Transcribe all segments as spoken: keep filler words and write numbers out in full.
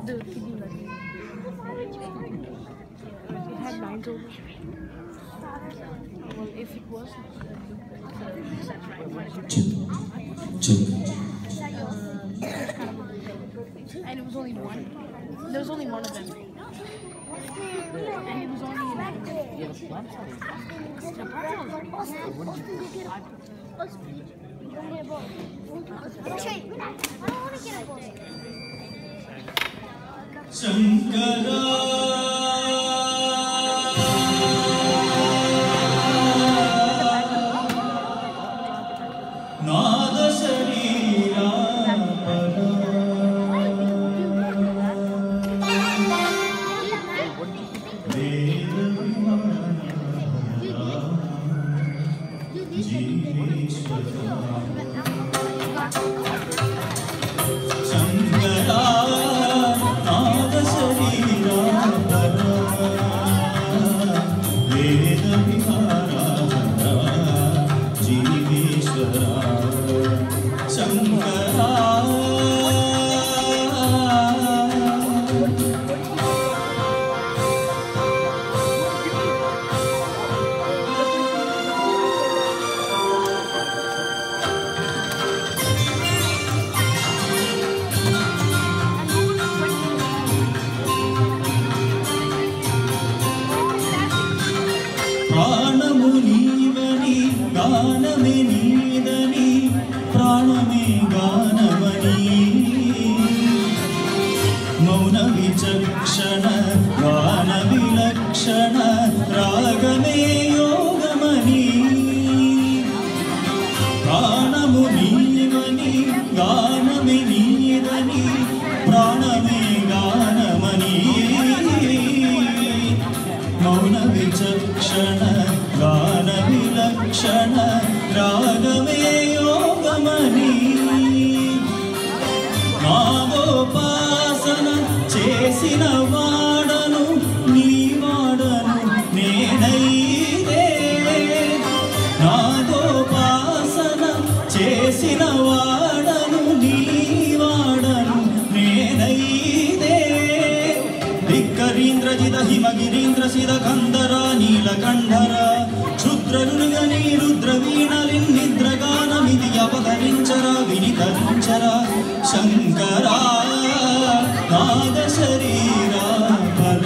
The kidney like it had lines over. Well, if it was, and it was only one. There was only one of them, and it was only in Shankara Nada Sharira ప్రాణము నీవని గానమే నీదని ప్రాణమే గానమని మౌన విచక్షణ గాన విలక్షణ రాగమే యోగమని ప్రాణము నీవని గానమే నీదని ప్రాణమే గానమని మౌన విచక్షణ గాన విలక్షణ రాగమే యోగమని నామోపాసన చేసిన వాడను నీ వాడను నేనైతే నామోపాసన చేసిన వాడను నీ వాడను నేనైతే ధిక్కరీంద్రజిత హిమగిరీంద్ర సిద కందర నీలకంఠర క్షుద్రనుగని రుద్రవీణలిన్నిద్రగానమిది అవధరించర వినితరించర శంకరా నాద శరీరా బల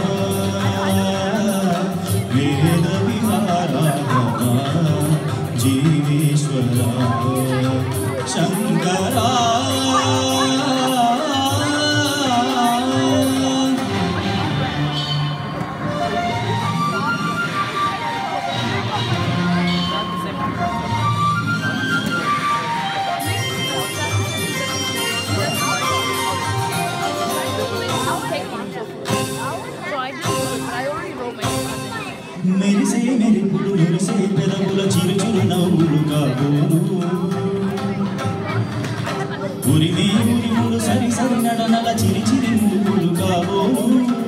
వేద విహారాధన జీవేశ్వర శంకరా మెరిసే మెరుపులు మెరిసే పెదవుల చిరుచురు నవ్వులు కాబోలు ఉరిమే ఉరిములు సరి సరి నడనల చిరి చిరి ముడుపులు కాబోలు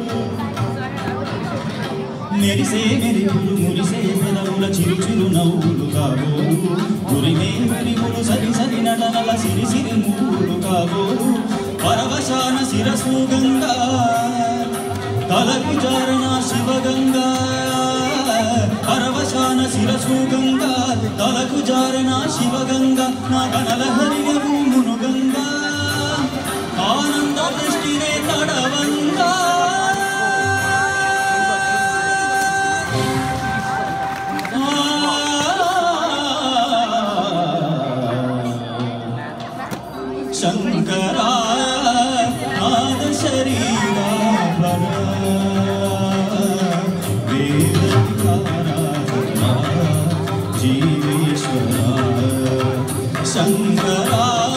మెరిసే మెరుపులు మురిసే పెదవుల చిరుచురు నవ్వులు కాబోలు ఉరిమే ఉరిములు సరి సరి నడనల సిరి సిరి ముడుపులు కాబోలు పరవశాన శిరసు గంగా తలకు చారణ శివగంగా పరవశాన శిరసు గంగా తలకు జారణ శివగంగా నా కనల హరిగము మునుగంగా ఆనంద దృష్టినే తడవంగా శంకరా నాద శరీరా బల జీవేశ్వర శంకరా